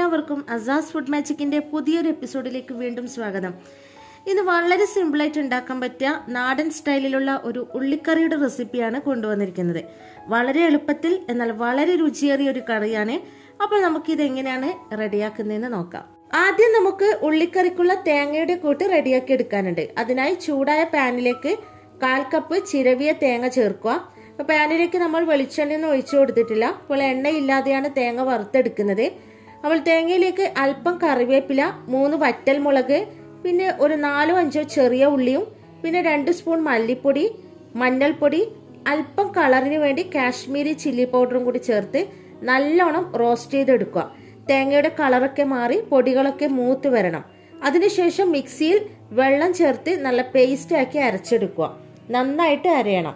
എല്ലാവർക്കും അസാസ് ഫുഡ് മാജിക്കിന്റെ പുതിയൊരു എപ്പിസോഡിലേക്ക് വീണ്ടും സ്വാഗതം. ഇത് വളരെ സിമ്പിളായിട്ട് ഉണ്ടാക്കാൻ പറ്റിയ നാടൻ സ്റ്റൈലിലുള്ള ഒരു ഉള്ളിക്കറിയുടെ റെസിപ്പിയാണ് കൊണ്ടുവന്നിരിക്കുന്നത്. വളരെ എളുപ്പത്തിൽ എന്നാൽ വളരെ രുചിയേറിയ ഒരു കറിയാണ്. അപ്പോൾ നമുക്കിത് എങ്ങനെയാണ് റെഡിയാക്കുന്നതെന്ന് നോക്കാം. ആദ്യം നമുക്ക് ഉള്ളിക്കറിക്കുള്ള തേങ്ങയുടെ കൂട്ട് റെഡിയാക്കി എടുക്കാനുണ്ട്. അതിനായി ചൂടായ പാനിലേക്ക് 1/4 കപ്പ് ചിരവിയ തേങ്ങ ചേർക്കുക. അപ്പോൾ പാനിലേക്ക് നമ്മൾ വെളിച്ചെണ്ണയൊന്നും ഒഴിച്ചു കൊടുത്തിട്ടില്ല. അപ്പോൾ എണ്ണയില്ലാതെയാണ് തേങ്ങ വറുത്തെടുക്കുന്നത്. അപ്പോൾ തേങ്ങയിലേക്ക് അല്പം കറിവേപ്പില, 3 വറ്റൽമുളക്, പിന്നെ ഒരു 4-5 ചെറിയ ഉള്ളിയും, പിന്നെ 2 സ്പൂൺ മല്ലിപ്പൊടി, മഞ്ഞൾപ്പൊടി, അല്പം കളറിന് വേണ്ടി കാശ്മീരി ചില്ലി പൗഡറും കൂടി ചേർത്ത് നല്ലോണം റോസ്റ്റ് ചെയ്തെടുക്കുക. തേങ്ങയുടെ കളറൊക്കെ മാറി പൊടികളൊക്കെ മൂത്ത് വരണം. അതിനുശേഷം മിക്സിയിൽ വെള്ളം ചേർത്ത് നല്ല പേസ്റ്റ് ആക്കി അരച്ചെടുക്കുക. നന്നായിട്ട് അരയണം.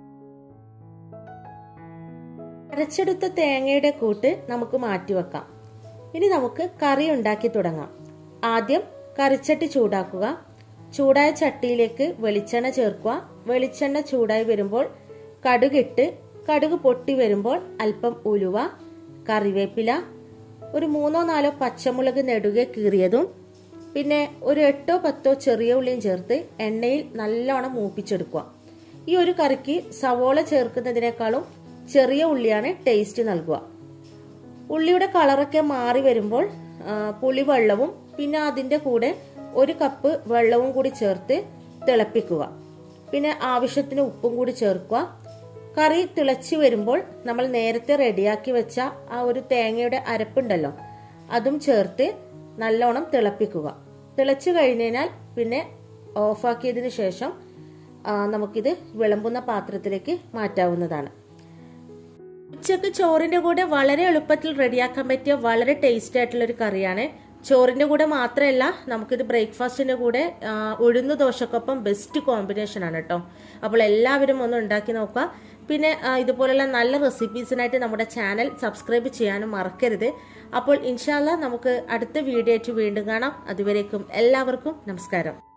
അരച്ചെടുത്ത തേങ്ങയുടെ കൂട്ട് നമുക്ക് മാറ്റിവെക്കാം. ഇനി നമുക്ക് കറി ഉണ്ടാക്കി തുടങ്ങാം. ആദ്യം കറിച്ചട്ടി ചൂടാക്കുക. ചൂടായ ചട്ടിയിലേക്ക് വെളിച്ചെണ്ണ ചേർക്കുക. വെളിച്ചെണ്ണ ചൂടായി വരുമ്പോൾ കടുകിട്ട് കടുക് പൊട്ടി വരുമ്പോൾ അല്പം ഉലുവ, കറിവേപ്പില, ഒരു 3-4 പച്ചമുളക് നെടുകെ കീറിയതും, പിന്നെ ഒരു 8-10 ചെറിയ ഉള്ളിയും ചേർത്ത് എണ്ണയിൽ നല്ലോണം മൂപ്പിച്ചെടുക്കുക. ഈ ഒരു കറിക്ക് സവോള ചേർക്കുന്നതിനേക്കാളും ചെറിയ ഉള്ളിയാണ് ടേസ്റ്റ് നൽകുക. ഉള്ളിയുടെ കളറൊക്കെ മാറി വരുമ്പോൾ പുളിവെള്ളവും പിന്നെ അതിൻ്റെ കൂടെ 1 കപ്പ് വെള്ളവും കൂടി ചേർത്ത് തിളപ്പിക്കുക. പിന്നെ ആവശ്യത്തിന് ഉപ്പും കൂടി ചേർക്കുക. കറി തിളച്ച് വരുമ്പോൾ നമ്മൾ നേരത്തെ റെഡിയാക്കി വെച്ച ആ ഒരു തേങ്ങയുടെ അരപ്പുണ്ടല്ലോ, അതും ചേർത്ത് നല്ലോണം തിളപ്പിക്കുക. തിളച്ച് കഴിഞ്ഞാൽ പിന്നെ ഓഫാക്കിയതിന് ശേഷം നമുക്കിത് വിളമ്പുന്ന പാത്രത്തിലേക്ക് മാറ്റാവുന്നതാണ്. ഉച്ചക്ക് ചോറിന്റെ കൂടെ വളരെ എളുപ്പത്തിൽ റെഡിയാക്കാൻ പറ്റിയ വളരെ ടേസ്റ്റി ആയിട്ടുള്ള ഒരു കറിയാണ്. ചോറിന്റെ കൂടെ മാത്രമല്ല, നമുക്കിത് ബ്രേക്ക്ഫാസ്റ്റിന്റെ കൂടെ ഉഴുന്ന് ദോശക്കൊപ്പം ബെസ്റ്റ് കോമ്പിനേഷൻ ആണ് കേട്ടോ. അപ്പോൾ എല്ലാവരും ഒന്ന് ഉണ്ടാക്കി നോക്കുക. പിന്നെ ഇതുപോലുള്ള നല്ല റെസിപ്പീസിനായിട്ട് നമ്മുടെ ചാനൽ സബ്സ്ക്രൈബ് ചെയ്യാനും മറക്കരുത്. അപ്പോൾ ഇൻഷാ അല്ലാഹ് നമുക്ക് അടുത്ത വീഡിയോ ആയിട്ട് വീണ്ടും കാണാം. അതുവരേക്കും എല്ലാവർക്കും നമസ്കാരം.